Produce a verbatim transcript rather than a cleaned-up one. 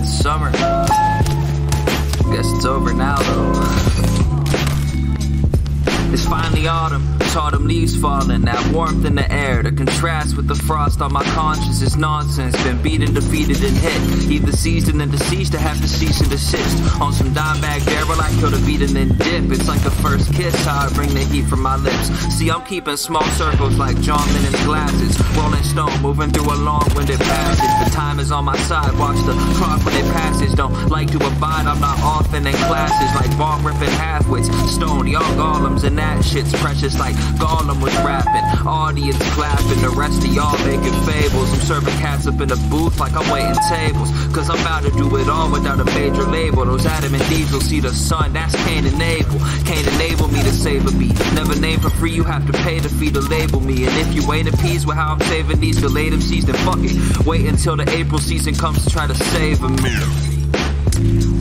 it's summer. Guess it's over now though. It's finally autumn, autumn leaves falling, that warmth in the air, the contrast with the frost on my conscience is nonsense. Been beaten, defeated, and hit, either seized and then deceased to have to cease and desist. On some dime bag barrel, I killed a beat and then dip. It's like the first kiss, how I bring the heat from my lips. See, I'm keeping small circles like John Lennon's glasses. Rolling stone, moving through a long-winded passage. The time is on my side, watch the clock when it passes. Don't like to abide, I'm not often in classes. Like ball ripping halfwits, stone, young golems, and that shit's precious like Gollum was rapping. Audience clapping, the rest of y'all making fables. I'm serving cats up in the booth like I'm waiting tables. Cause I'm about to do it all without a major label. Those Adam and Eve will see the sun, that's Cain and Abel. Can't enable me to save a beat. Never name for free, you have to pay to feed to label me. And if you ain't appeased with how I'm saving these delayed M Cs, then fuck it. Wait until the April season comes to try to save me.